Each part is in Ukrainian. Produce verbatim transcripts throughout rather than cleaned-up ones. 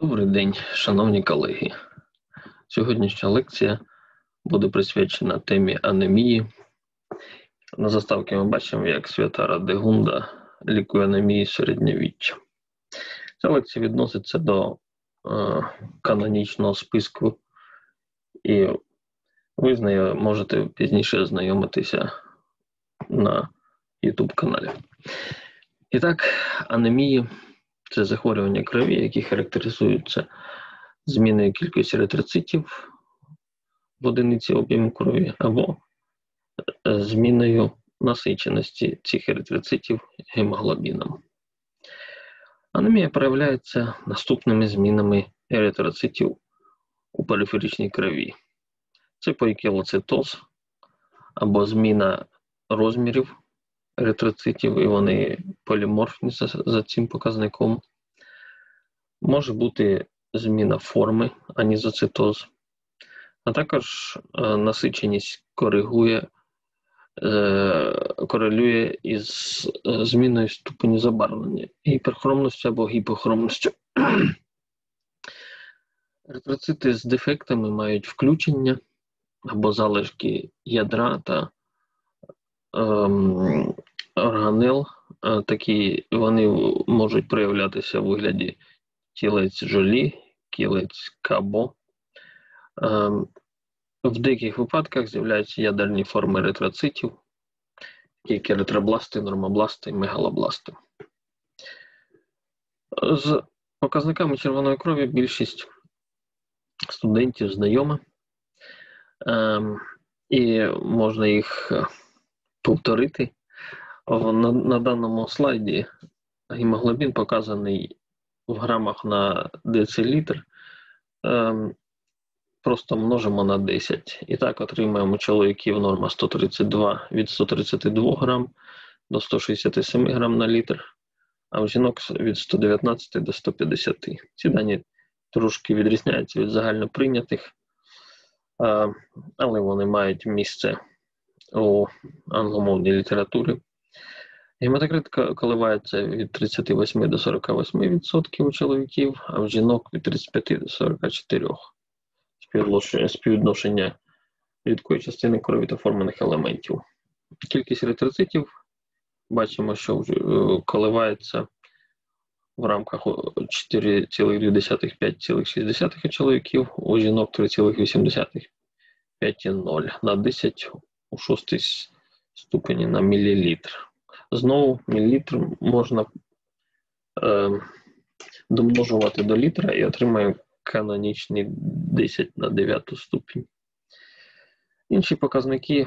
Добрий день, шановні колеги. Сьогоднішня лекція буде присвячена темі анемії. На заставці ми бачимо, як свята Радегунда лікує анемію середньовіччя. Ця лекція відноситься до е, канонічного списку, і ви з нею можете пізніше ознайомитися на ютуб-каналі. І так, анемії – це захворювання крові, які характеризуються зміною кількості еритроцитів в одиниці об'єму крові або зміною насиченості цих еритроцитів гемоглобіном. Анемія проявляється наступними змінами еритроцитів у периферичній крові. Це поікелоцитоз або зміна розмірів еритроцитів, і вони поліморфні за, за цим показником. Може бути зміна форми, анізоцитоз, а також е, насиченість коригує, е, корелює із е, зміною ступені забарвлення, гіперхромністю або гіпохромністю. Еритроцити з дефектами мають включення або залишки ядра та ем, органел. Е, такі вони можуть проявлятися у вигляді тілець жолі, кілець кабо. Ем, в деяких випадках з'являються ядерні форми еритроцитів, такі як еритробласти, нормобласти, мегалобласти. З показниками червоної крові більшість студентів знайома, ем, і можна їх повторити. На, на даному слайді гемоглобін показаний в грамах на децилітр, ем, просто множимо на десять. І так отримаємо чоловіків норма сто тридцять два, від сто тридцять два грам до сто шістдесят сім грам на літр, а у жінок від сто дев'ятнадцять до сто п'ятдесят. Ці дані трошки відрізняються від загальноприйнятих, але вони мають місце у англомовній літературі. Гематокрит коливається від тридцять вісім до сорок вісім відсотків у чоловіків, а в жінок від тридцять п'ять до сорока чотирьох. Співвідношення рідкої частини крові та формених елементів. Кількість еритроцитів бачимо, що коливається в рамках чотири цілих дві десятих - п'ять цілих шість десятих у чоловіків, у жінок три цілих вісім десятих - п'ять цілих нуль на десять у шостій ступені на мілілітр. Знову мілілітр можна е, домножувати до літра і отримаємо канонічний десять на дев'яту ступінь. Інші показники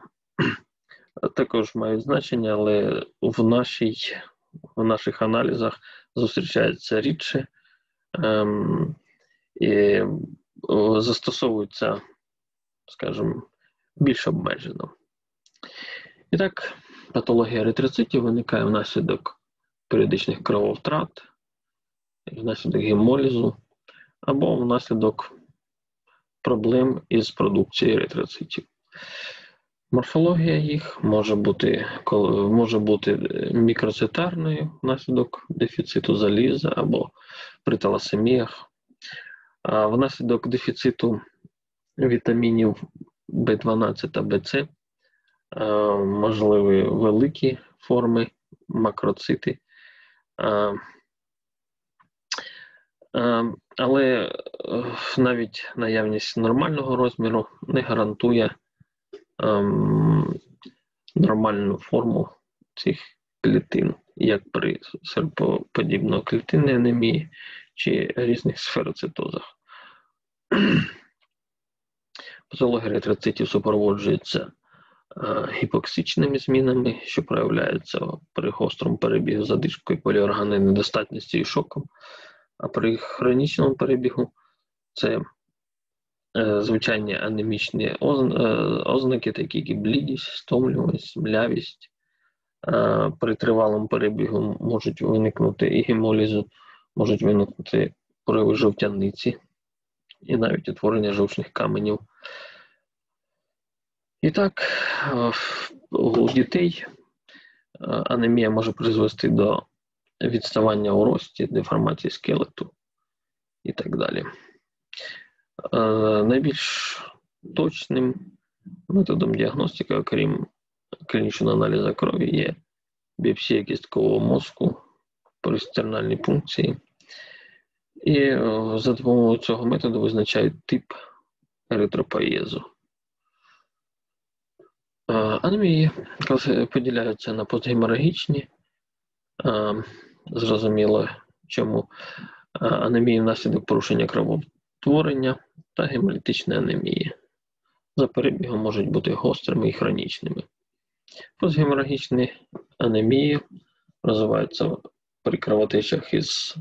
також мають значення, але в, нашій, в наших аналізах зустрічаються рідше ем, і застосовуються, скажімо, більш обмежено. І так, патологія еритроцитів виникає внаслідок періодичних крововтрат, внаслідок гемолізу або внаслідок проблем із продукцією еритроцитів. Морфологія їх може бути, може бути мікроцитарною внаслідок дефіциту заліза або при таласеміях. А внаслідок дефіциту вітамінів Б дванадцять та Б С можливі великі форми макроцити. Але навіть наявність нормального розміру не гарантує нормальну форму цих клітин, як при серпоподібно-клітинній анемії чи різних сфероцитозах. Патологія еритроцитів супроводжується гіпоксичними змінами, що проявляються при гострому перебігу задишкою, поліорганною недостатністю і шоком. А при хронічному перебігу це е, звичайні анемічні ознаки, такі як блідість, стомлюваність, млявість. Е, при тривалому перебігу можуть виникнути і гемолізу, можуть виникнути прояви жовтяниці і навіть утворення жовчних каменів. І так, у дітей анемія може призвести до відставання у рості, деформації скелету. і так далі. Найбільш точним методом діагностики, окрім клінічного аналізу крові, є біопсія кісткового мозку при стернальній пункції. І за допомогою цього методу визначають тип еритропоєзу. Анемії поділяються на постгеморагічні. Зрозуміло, чому анемії внаслідок порушення кровотворення та гемолітичні анемії. За перебігом можуть бути гострими і хронічними. Постгеморагічні анемії розвиваються при кровотечах із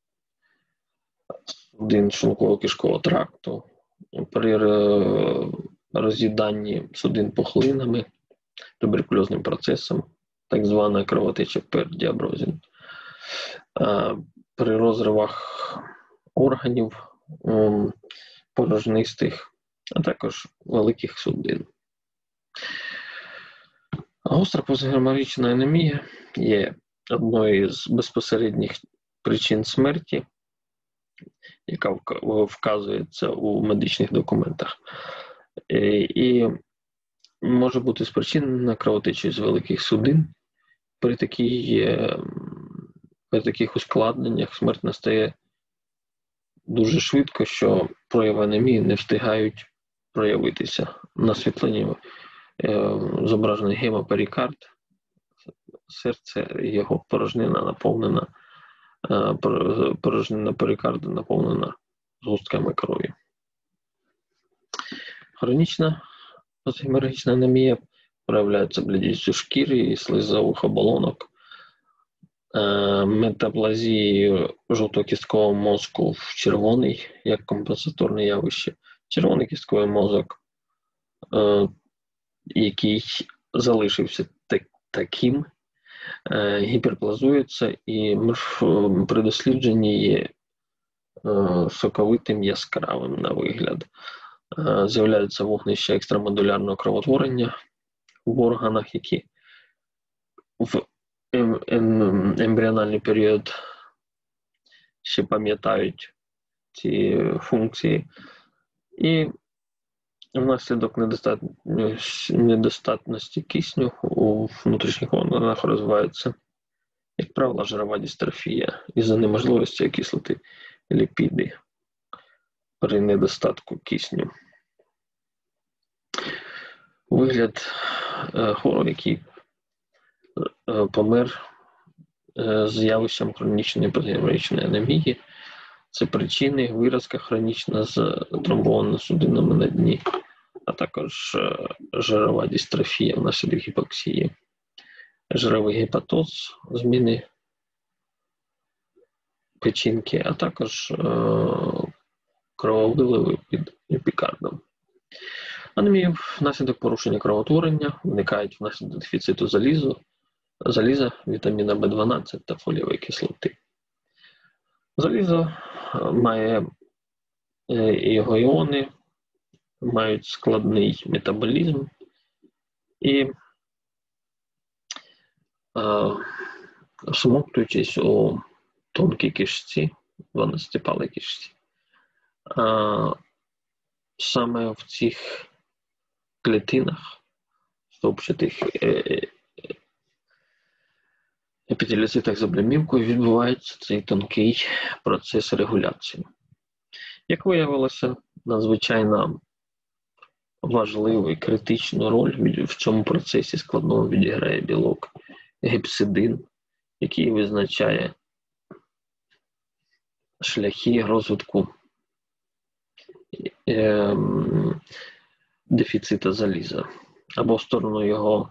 судин шлунково-кишкового тракту, при роз'їданні судин пухлинами, туберкульозним процесом, так звана кровотеча пердіаброзін, при розривах органів порожнистих, а також великих судин. Гостра постгеморагічна анемія є одною з безпосередніх причин смерті, яка вказується у медичних документах, і може бути спричинена кровотечею з великих судин. При, такій, при таких ускладненнях смерть настає дуже швидко, що прояви анемії не встигають проявитися. На світлині зображений гемоперикард, серце, його порожнина наповнена, порожнина перикарду наповнена згустками крові. Хронічна постгеморагічна анемія проявляється блідістю шкіри і слизових оболонок, метаплазією жовтокісткового мозку в червоний, як компенсаторне явище. Червоний кістковий мозок, який залишився таким, гіперплазується і при дослідженні є соковитим, яскравим на вигляд. З'являються вогнища екстрамедулярного кровотворення в органах, які в ембріональний період ще пам'ятають ці функції. І внаслідок недостатності кисню у внутрішніх органах розвивається, як правило, жирова дистрофія із-за неможливості окислити ліпіди при недостатку кисню. Вигляд хворого, який помер з явищем хронічної постгеморагічної анемії. Це причини: виразка хронічна з тромбованими судинами на дні, а також жирова дистрофія внаслідок гіпоксії, жировий гепатоз, зміни печінки, а також крововиливи під епікардом. Анемії внаслідок порушення кровотворення виникають внаслідок дефіциту залізу, заліза, вітаміна Б дванадцять та фолієвої кислоти. Залізо має, його іони мають складний метаболізм і, всмоктуючись у тонкій кишці, дванадцятипалій кишці, саме в цих клітинах стовпчатих епітеліоцитах з облямівкою відбувається цей тонкий процес регуляції. Як виявилося, надзвичайно важливу і критичну роль в цьому процесі складному відіграє білок гепсидин, який визначає шляхи розвитку е, дефіцита заліза, або в сторону його,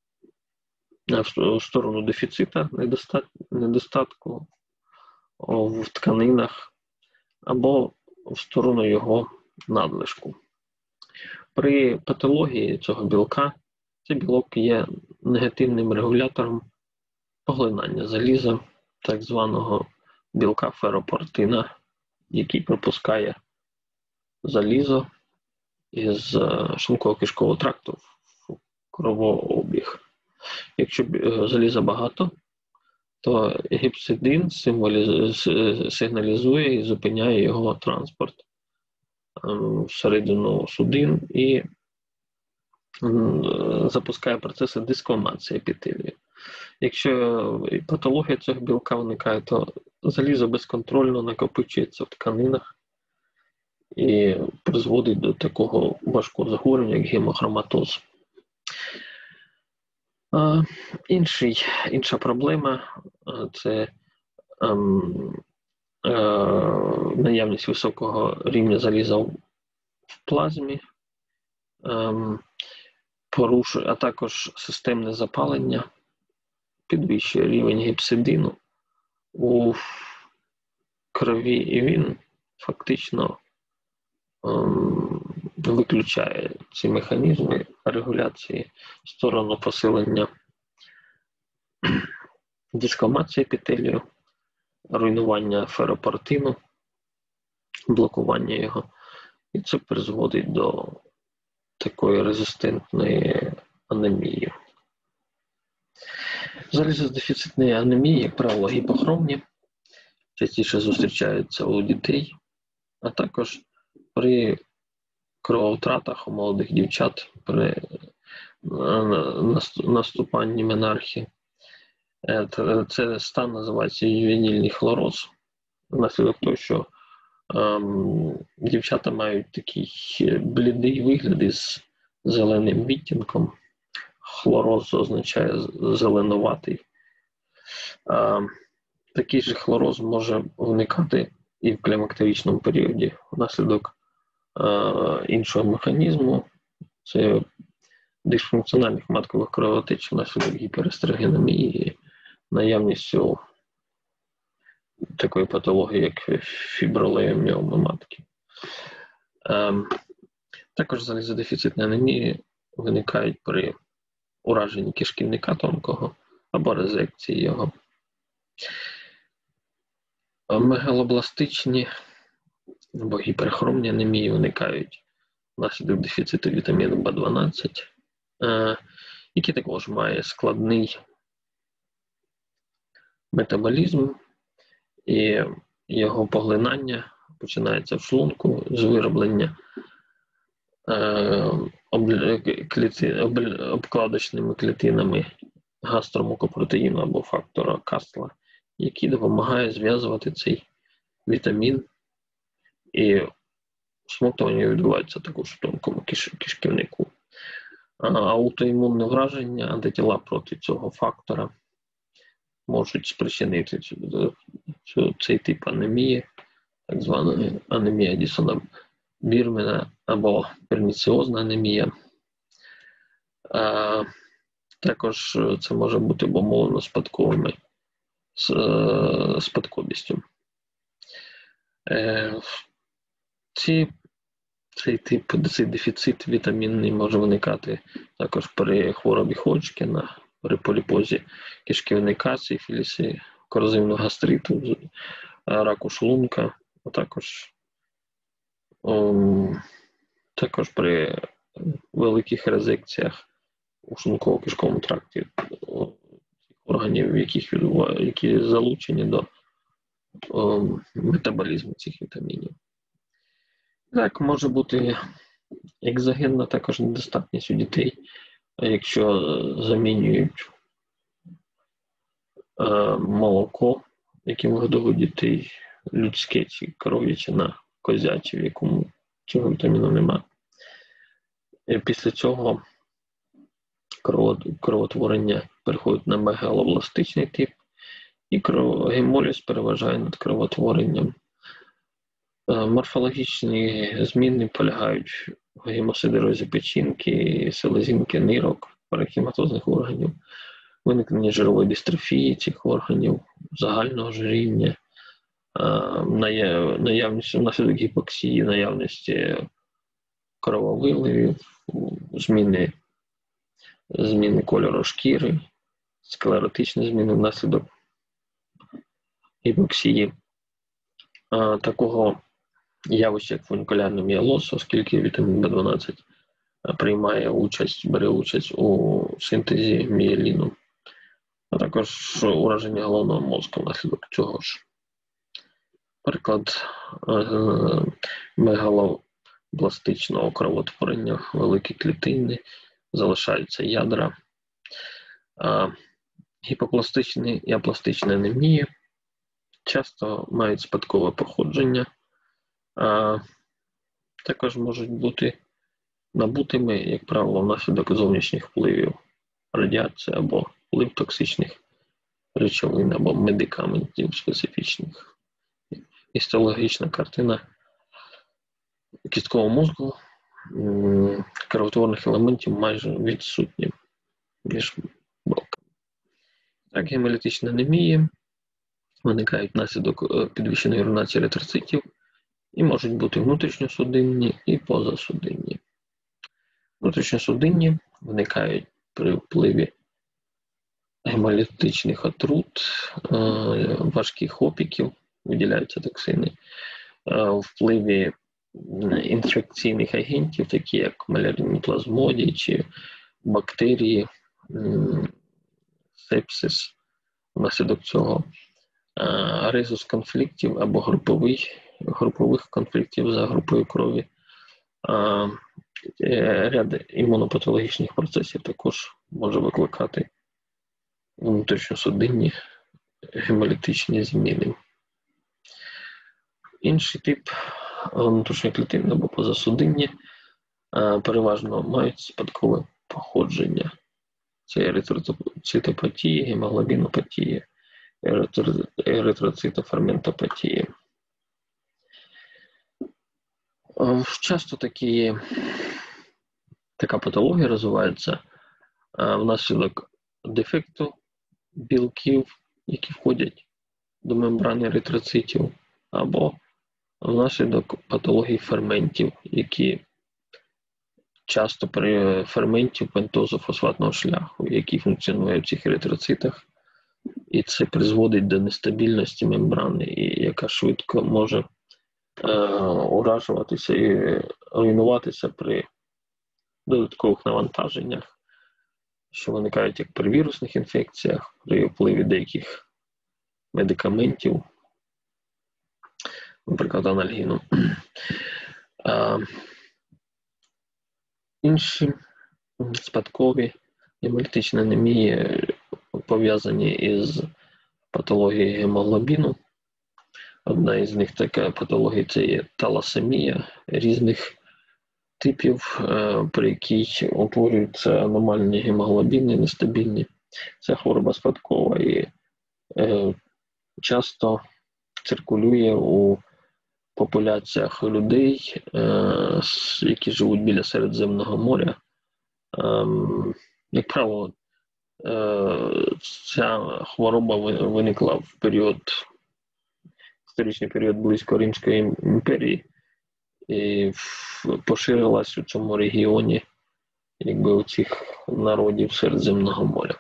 в сторону дефіцита, недостат, недостатку в тканинах, або в сторону його надлишку. При патології цього білка цей білок є негативним регулятором поглинання заліза, так званого білка ферропортина, який пропускає залізо із шлунково-кишкового тракту в кровообіг. Якщо заліза багато, то гіпсидин сигналізує і зупиняє його транспорт всередину судин і запускає процеси дискомації епітелію. Якщо патологія цього білка виникає, то залізо безконтрольно накопичується в тканинах і призводить до такого важкого захворювання, як гемохроматоз. А, інший, інша проблема – це ем, е, наявність високого рівня заліза в плазмі, ем, порушує, а також системне запалення, підвищує рівень гіпсидину у крові, і він фактично ем, виключає ці механізми регуляції в сторону посилення дискомації епітелію, руйнування ферропортину, блокування його. І це призводить до такої резистентної анемії. Залізодефіцитні анемії, як правило, гіпохромні, частіше зустрічаються у дітей, а також при крововтратах у молодих дівчат, при наступанні менархії. Це стан називається ювенільний хлороз, внаслідок того, що ем, дівчата мають такий блідий вигляд із зеленим відтінком. Хлороз означає зеленуватий. Ем, такий же хлороз може виникати і в клімактеричному періоді внаслідок е, іншого механізму. Це дисфункціональних маткових кровотеч внаслідок гіперестрогенемії, наявністю такої патології, як фібролеоміоми матки. Ем, також залізодефіцитні анемії виникають при ураженні кишківника тонкого або резекції його. Мегалобластичні або гіперхромні анемії виникають внаслідок дефіциту вітаміну Б дванадцять, е, який також має складний метаболізм, і його поглинання починається в шлунку з вироблення е, об, кліти, об, обкладочними клітинами гастромукопротеїну або фактора Кастла, який допомагає зв'язувати цей вітамін, і всмоктування відбувається також в тонкому киш, кишківнику. А аутоімунне враження, антитіла проти цього фактора можуть спричинити цю, цю, цей тип анемії, так звана анемія Едісона Бірмена або перніціозна анемія. А, також це може бути обумовлено спадковими з спадковістю. Е, ці, цей тип, цей дефіцит вітамінний може виникати також при хворобі Ходжкіна, при поліпозі кишківника, сифілісі, корозивного гастриту, раку шлунка, а також, ом, також при великих резекціях у шлунково-кишковому тракті органів, яких, які залучені до ом, метаболізму цих вітамінів. Так, може бути екзогенна також недостатність у дітей, якщо замінюють е, молоко, яким годують дітей, людське чи коров'яче на козяче, в якому цього вітаміну немає. Після цього кровотворення переходить на мегалобластичний тип, і гемоліз переважає над кровотворенням. Морфологічні зміни полягають в гемосидерозі печінки, селезінки, нирок, парахематозних органів, виникнення жирової дистрофії цих органів, загального ожиріння, наявність внаслідок гіпоксії, наявності крововиливів, зміни, зміни кольору шкіри, склеротичні зміни внаслідок гіпоксії. Такого явища, як фуникулярний міелоз, оскільки вітамін Б дванадцять приймає участь, бере участь у синтезі мієліну. а також ураження головного мозку внаслідок цього ж. Приклад мегалобластичного кровотворення, великі клітини, залишаються ядра. Гіпопластичні і апластичні анемії часто мають спадкове походження, а також можуть бути набутими, як правило, внаслідок зовнішніх впливів, радіації або вплив токсичних речовин або медикаментів специфічних. Гістологічна картина кісткового мозку кровотворних елементів майже відсутні між балками. Так, гемолітичні анемії виникають внаслідок підвищеної уронації еритроцитів і можуть бути внутрішньосудинні і позасудинні. Внутрішньосудинні виникають при впливі гемолітичних отрут, важких опіків, виділяються токсини, впливі інфекційних агентів, такі як малярійні плазмодії чи бактерії, сепсис внаслідок цього, резус конфліктів або групових, групових конфліктів за групою крові. Ряд імунопатологічних процесів також може викликати внутрішньосудинні гемолітичні зміни. Інший тип внутрішньоклітинні або позасудинні переважно мають спадкове походження. Це еритроцитопатії, гемоглобінопатії, еритроцитоферментопатії. Часто такі, така патологія розвивається внаслідок дефекту білків, які входять до мембрани еритроцитів, або внаслідок патології ферментів, які часто при ферменті пентозу фосфатного шляху, який функціонує в цих еритроцитах, і це призводить до нестабільності мембрани, і яка швидко може е, уражуватися і руйнуватися при додаткових навантаженнях, що виникають як при вірусних інфекціях, при впливі деяких медикаментів, наприклад, анальгіну. А, інші спадкові гемолітичні анемії пов'язані із патологією гемоглобіну. Одна із них така патологія – це є таласемія різних типів, при якій утворюються аномальні гемоглобіни, нестабільні. Це хвороба спадкова і е, часто циркулює у популяціях людей, е, які живуть біля Середземного моря. Е, як правило, е, ця хвороба виникла в період, історичний період близько Римської імперії і поширилась у цьому регіоні, якби, у цих народів Середземного моря.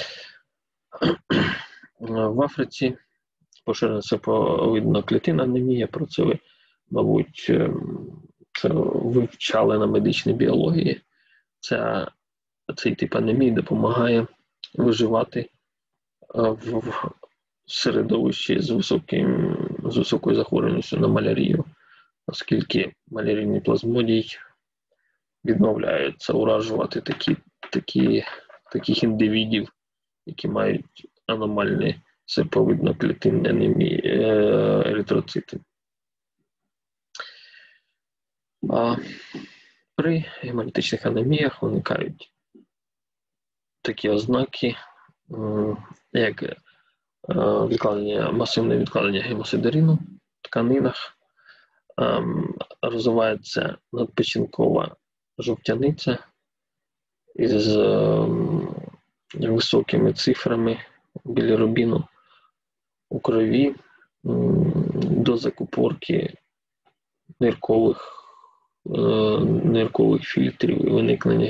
В Африці поширена сеповидно-клітинна анемія, про це ви, мабуть, це вивчали на медичній біології. Ця, цей тип анемії допомагає виживати в середовищі з, високим, з високою захворюваністю на малярію, оскільки малярійний плазмодій відмовляється уражувати такі, такі, таких індивідів, які мають аномальні серповидно-клітинні анемії, еритроцити. А при гемолітичних анеміях виникають такі ознаки, як відкладення, масивне відкладення гемосидерину в тканинах, розвивається надпечінкова жовтяниця із високими цифрами білірубіну у крові, до закупорки ниркових, ниркових фільтрів і виникнення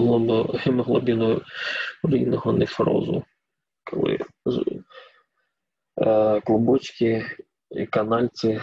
гемоглобінурійного нефрозу, коли клубочки і канальці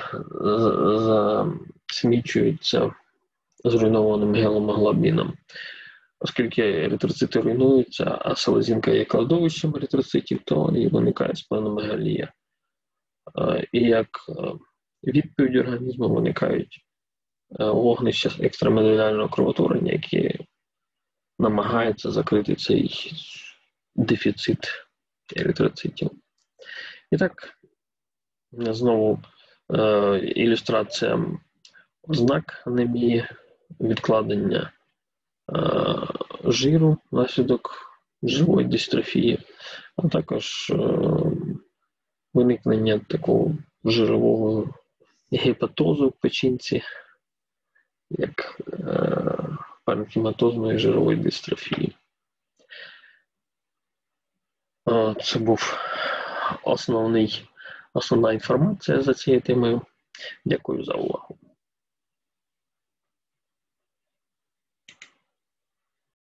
засмічуються зруйнованим гемоглобіном. оскільки еритроцити руйнуються, а селезінка є кладовищем еритроцитів, то і виникає спленомегалія. І як відповідь організму виникають вогнища екстрамедулярного кровотворення, які намагаються закрити цей дефіцит еритроцитів. І так, знову ілюстрація ознак анемії, відкладення жиру внаслідок живої дистрофії, а також виникнення такого жирового гепатозу в печінці, як паренхематозної жирової дистрофії. Це був основний, основна інформація за цією темою. Дякую за увагу.